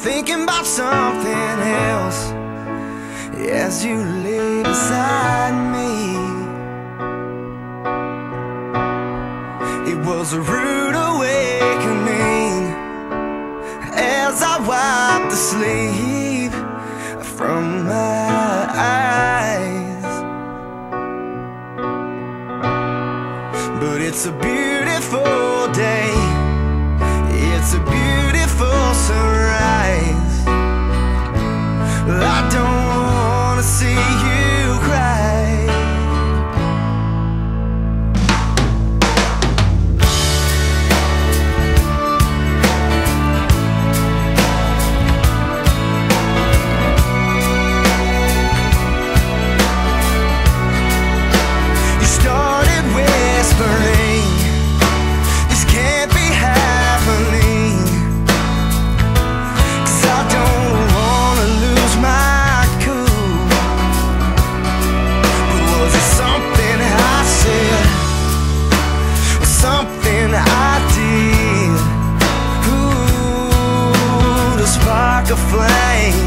thinking about something else as you lay beside me. It was a rude awakening as I wiped the sleep from my eyes. But it's a beautiful day, it's a beautiful sunrise. I don't wanna see you cry. You started whispering, this can't be happening, 'cause I don't wanna lose my cool. But was it something I said, or something I did, ooh, to spark a flame?